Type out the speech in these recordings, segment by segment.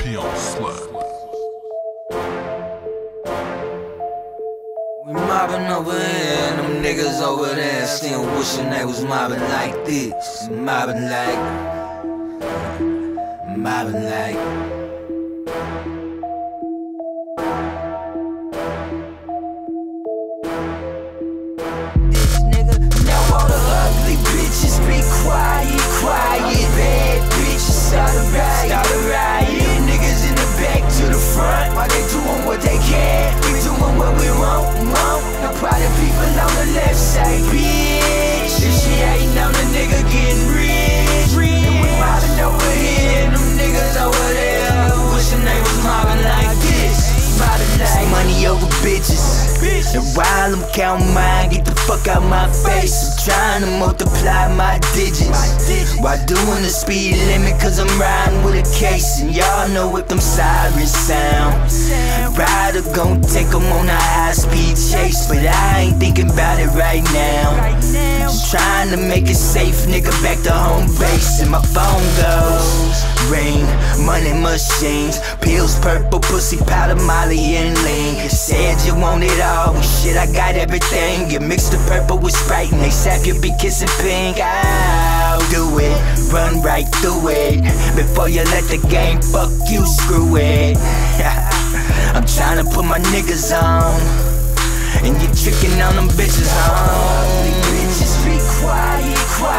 Peon Slut. We mobbing over here, and them niggas over there still wishing they was mobbing like this. Mobbing like. This nigga, now all the ugly bitches be quiet. Bad bitches start a riot. Niggas in the back to the front, while they doing what they can, we doing what we want. Now private people on the left side, bitch. This shit hating on the nigga getting rich. And we mobbing over here, and them niggas over there wishing they was mobbing like this. Mobbing like money over bitches. And while I'm counting mine, get the fuck out my face. I'm trying to multiply my digits while doing the speed limit, cause I'm riding with a case. And y'all know what them sirens sound. Rider gon' take them on a high-speed chase, but I ain't thinking about it right now. Just trying to make it safe, nigga, back to home base. And my phone goes ring, money machines, pills, purple, pussy, powder, molly, and lean. You said you want it all, well, shit, I got everything. You mix the purple with Sprite and they sap, you be kissing pink. I'll do it, run right through it, before you let the game fuck you, screw it. I'm trying to put my niggas on, and you tricking on them bitches on. Bitches be quiet.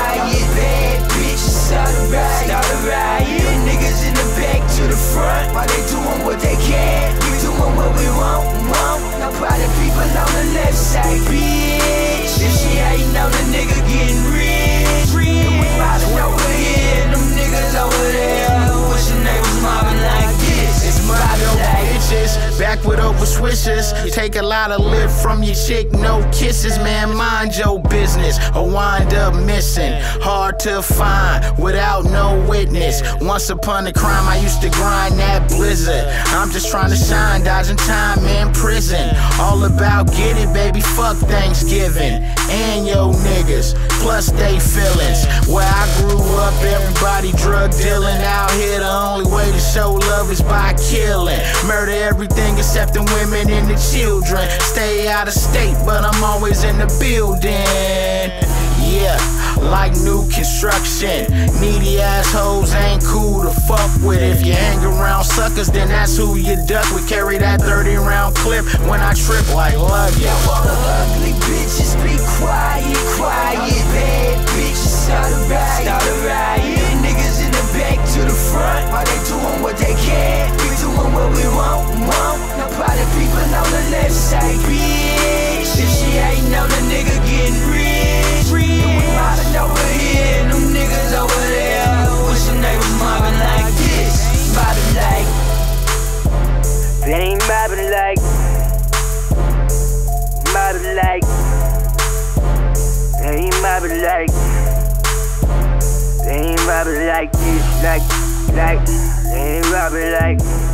Bad bitches start a riot. Niggas in the back to the front, while they doing what they can, we doing what we want. Now private people on the left side, bitch. This shit hating on the nigga getting rich. And we mobbing over here, and them niggas over there wishing they was mobbing like this. It's mobbing like bitches, back with over switches. Take a lot of lip from your chick, no kisses. Man, mind your business or wind up missing. Hard to find without no witness. Once upon a crime, I used to grind that blizzard. I'm just trying to shine, dodging time in prison. All about get it, baby, fuck Thanksgiving. And yo niggas, plus they feelings. Where I grew up, everybody drug dealing. Out here, the only way to show love is by killing. Murder everything except the women and the children. Stay out of state, but I'm always in the building. Yeah, like new construction. Needy assholes ain't cool to fuck with. If you hang around suckers, then that's who you duck. We carry that 30-round clip when I trip like luggage. Now all the ugly bitches be quiet. Bad bitches start a riot. Niggas in the back to the front, while they doing what they can, we doing what we want. Now private people on the left side, bitch. This shit hating on the nigga getting rich. And we mobbing over here, and them niggas over there wishing they was mobbing like this. Mobbing like. They ain't mobbing like. Mobbing like. They ain't mobbing like. They ain't mobbing like this, like. They ain't mobbing like.